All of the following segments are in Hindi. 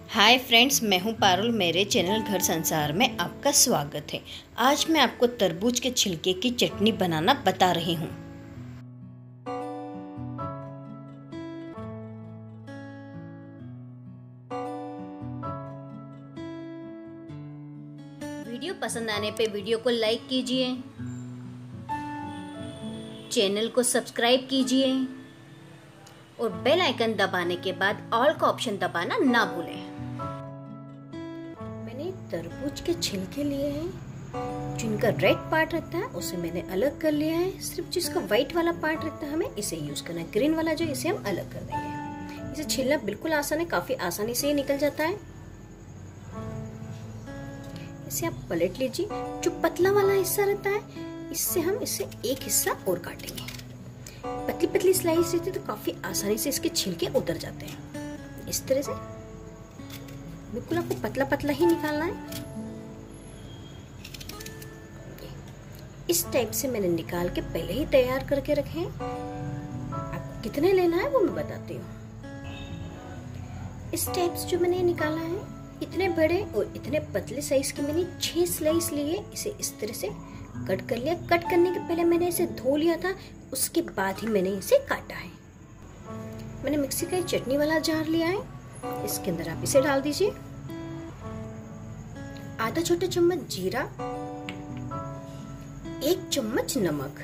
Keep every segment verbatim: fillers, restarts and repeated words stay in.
हाय फ्रेंड्स, मैं हूं पारुल। मेरे चैनल घर संसार में आपका स्वागत है। आज मैं आपको तरबूज के छिलके की चटनी बनाना बता रही हूं। वीडियो पसंद आने पे वीडियो को लाइक कीजिए, चैनल को सब्सक्राइब कीजिए और बेल आइकन दबाने के बाद ऑल का ऑप्शन दबाना ना भूलें। मैंने तरबूज के छिलके लिए हैं, जिनका रेड पार्ट रहता है उसे मैंने अलग कर लिया है। सिर्फ जिसका व्हाइट वाला पार्ट रहता है हमें इसे यूज करना है। ग्रीन वाला जो इसे हम अलग कर देंगे। इसे छीलना बिल्कुल आसान है, काफी आसानी से ये निकल जाता है। इसे आप पलट लीजिए। जो पतला वाला हिस्सा रहता है इससे हम इसे एक हिस्सा और काटेंगे। पतली पतली स्लाइस रहती है तो काफी आसानी से इसके छिलके उतर जाते हैं। इस तरह से बिल्कुल आपको पतला पतला ही निकालना है। इस टाइप से मैंने निकाल के पहले ही तैयार करके रखे हैं। आपको कितने लेना है वो मैं बताती हूँ। इस टाइप से जो मैंने निकाला है, इतने बड़े और इतने पतले साइज के मैंने छह स्लाइस लिए। इसे इस तरह से कट कर लिया। कट करने के पहले मैंने इसे धो लिया था, उसके बाद ही मैंने इसे काटा है। मैंने मिक्सी का चटनी वाला जार लिया है, इसके अंदर आप इसे डाल दीजिए। आधा छोटा चम्मच जीरा, एक चम्मच नमक,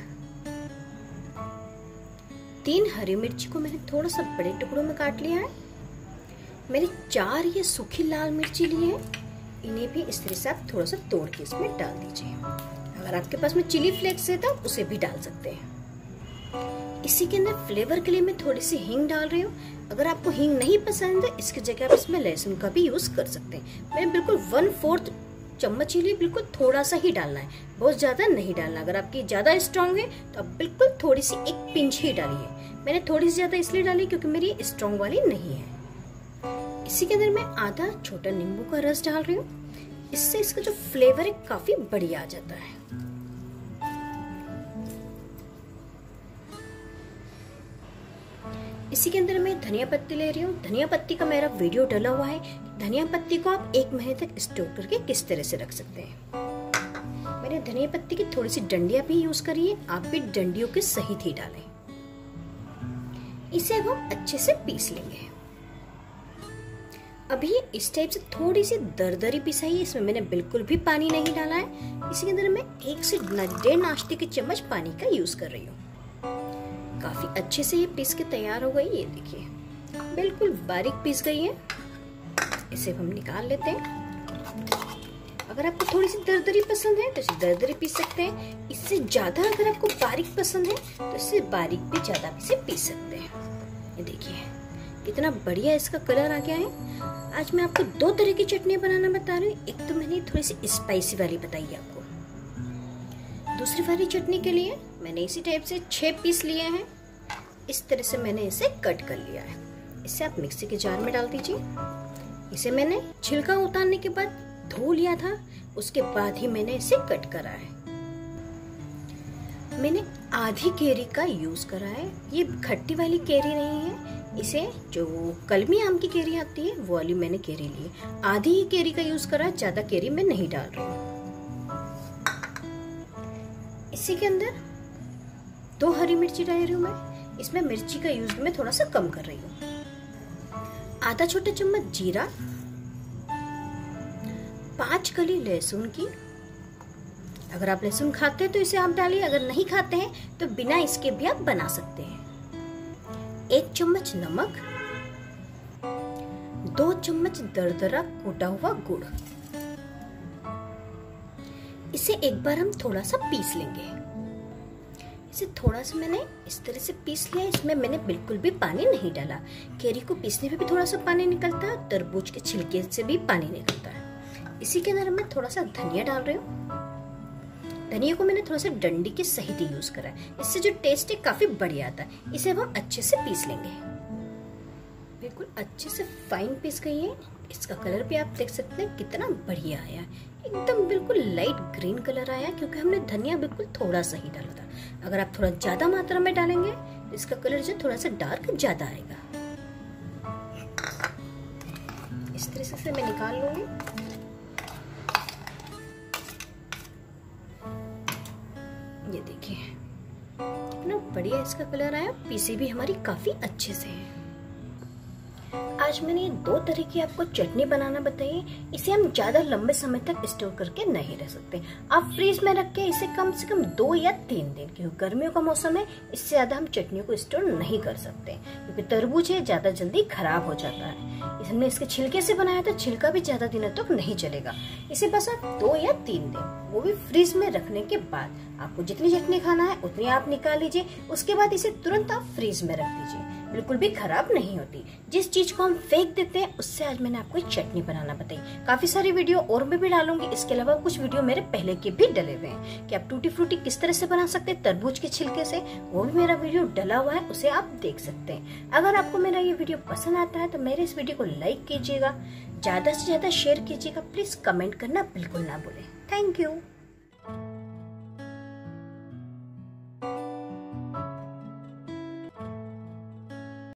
तीन हरी मिर्ची को मैंने थोड़ा सा बड़े टुकड़ों में काट लिया है। मैंने चार ये सूखी लाल मिर्ची ली है, इन्हें भी इस तरह से आप थोड़ा सा तोड़ के इसमें डाल दीजिए। अगर आपके पास में चिली फ्लेक्स है तो उसे भी डाल सकते हैं। इसी के अंदर फ्लेवर के लिए मैं थोड़ी सी हींग डाल रही हूँ। अगर आपको हींग नहीं पसंद है, इसकी जगह आप इसमें लहसुन का भी यूज कर सकते हैं। मैंने बिल्कुल वन फोर्थ चम्मच के लिए बिल्कुल थोड़ा सा ही डालना है, बहुत ज्यादा नहीं डालना। अगर आपकी ज्यादा स्ट्रॉन्ग है तो आप बिल्कुल थोड़ी सी एक पिंच ही डालिए। मैंने थोड़ी सी ज्यादा इसलिए डाली क्योंकि मेरी स्ट्रॉन्ग वाली नहीं है। इसी के अंदर मैं आधा छोटा नींबू का रस डाल रही हूँ। इससे इसका जो फ्लेवर है काफी बढ़िया आ जाता है। इसी के अंदर मैं धनिया पत्ती ले रही हूँ। धनिया पत्ती का मेरा वीडियो डला हुआ है। धनिया पत्ती को आप एक महीने तक स्टोर करके किस तरह से रख सकते हैं। मैंने धनिया पत्ती की थोड़ी सी डंडियां भी यूज करी है, आप भी डंडियों के सहित ही डालें। इसे अब हम अच्छे से पीस लेंगे। अभी इस टाइप से थोड़ी सी दरदरी पिसाई है, इसमें मैंने बिल्कुल भी पानी नहीं डाला है। इसी के अंदर मैं एक से डेढ़ नाश्ते के चम्मच पानी का यूज कर रही हूँ। काफी अच्छे से ये पीस के तैयार हो गई। ये देखिए बिल्कुल बारीक पीस गई है। इसे हम निकाल लेते हैं। अगर आपको थोड़ी सी दरदरी पसंद है तो इसे दरदरी पीस सकते हैं। इससे ज्यादा अगर आपको बारीक पसंद है तो इससे बारीक भी ज्यादा इसे पीस सकते हैं। ये देखिए कितना बढ़िया इसका कलर आ गया है। आज मैं आपको दो तरह की चटनी बनाना बता रही हूँ। एक तो मैंने थोड़ी सी स्पाइसी वाली बताई आपको। दूसरी वाली चटनी के लिए मैंने इसी टाइप से छह पीस लिए हैं। इस तरह से मैंने इसे कट कर लिया है। इसे आप मिक्सी के जार में डाल दीजिए। इसे मैंने छिलका उतारने के बाद धो लिया था, उसके बाद ही मैंने इसे कट करा है। मैंने आधी केरी का यूज करा है। ये खट्टी वाली केरी नहीं है, इसे जो कलमी आम की केरी आती है वो वाली मैंने केरी ली है। आधी ही केरी का यूज करा है, ज्यादा केरी मैं नहीं डाल रही हूँ। इसी के अंदर दो हरी मिर्ची डाल रही हूँ मैं। इसमें मिर्ची का यूज मैं थोड़ा सा कम कर रही हूँ। आधा छोटा चम्मच जीरा, पांच कली लहसुन की। अगर आप लहसुन खाते हैं तो इसे आप डालिए, अगर नहीं खाते हैं तो बिना इसके भी आप बना सकते हैं। एक चम्मच नमक, दो चम्मच दरदरा कूटा हुआ गुड़। इसे एक बार हम थोड़ा सा पीस लेंगे। इसे थोड़ा सा मैंने इस तरह से पीस लिया। इसमें मैंने बिल्कुल भी पानी नहीं डाला। केरी को पीसने में भी थोड़ा सा पानी निकलता है, तरबूज के छिलके से भी पानी निकलता है। इसी के अंदर मैं थोड़ा सा धनिया डाल रही हूँ। धनिया को मैंने थोड़ा सा डंडी के सहित ही यूज करा है। इससे जो टेस्ट है काफी बढ़िया आता है। इसे हम अच्छे से पीस लेंगे। बिल्कुल अच्छे से फाइन पीस गई है। इसका कलर भी आप देख सकते हैं कितना बढ़िया आया, एकदम बिल्कुल लाइट ग्रीन कलर आया, क्योंकि हमने धनिया बिल्कुल थोड़ा सा ही डाला था। अगर आप थोड़ा ज्यादा मात्रा में डालेंगे तो इसका कलर जो थोड़ा सा डार्क ज्यादा आएगा। इस तरह से मैं निकाल लूंगी। ये देखिए कितना बढ़िया इसका कलर आया, पीसी भी हमारी काफी अच्छे से है। आज मैंने दो तरह की आपको चटनी बनाना बताई। इसे हम ज्यादा लंबे समय तक स्टोर करके नहीं रह सकते। आप फ्रीज में रख के इसे कम से कम दो या तीन दिन, क्योंकि गर्मियों का मौसम है, इससे ज्यादा हम चटनियों को स्टोर नहीं कर सकते, क्योंकि तरबूज है ज्यादा जल्दी खराब हो जाता है। हमने इसके छिलके से बनाया तो छिलका भी ज्यादा दिनों तक नहीं चलेगा। इसे बस आप दो या तीन दिन, वो भी फ्रीज में रखने के बाद, आपको जितनी चटनी खाना है उतनी आप निकाल लीजिए। उसके बाद इसे तुरंत आप फ्रीज में रख दीजिए, बिल्कुल भी खराब नहीं होती। जिस चीज को हम फेंक देते हैं उससे आज मैंने आपको चटनी बनाना बताई। काफी सारी वीडियो और मैं भी डालूंगी, इसके अलावा कुछ वीडियो मेरे पहले के भी डले हुए हैं कि आप टूटी फ्रूटी किस तरह से बना सकते हैं तरबूज के छिलके से, वो भी मेरा वीडियो डला हुआ है, उसे आप देख सकते हैं। अगर आपको मेरा ये वीडियो पसंद आता है तो मेरे इस वीडियो को लाइक कीजिएगा, ज्यादा से ज्यादा शेयर कीजिएगा, प्लीज कमेंट करना बिल्कुल ना भूलें। Thank you.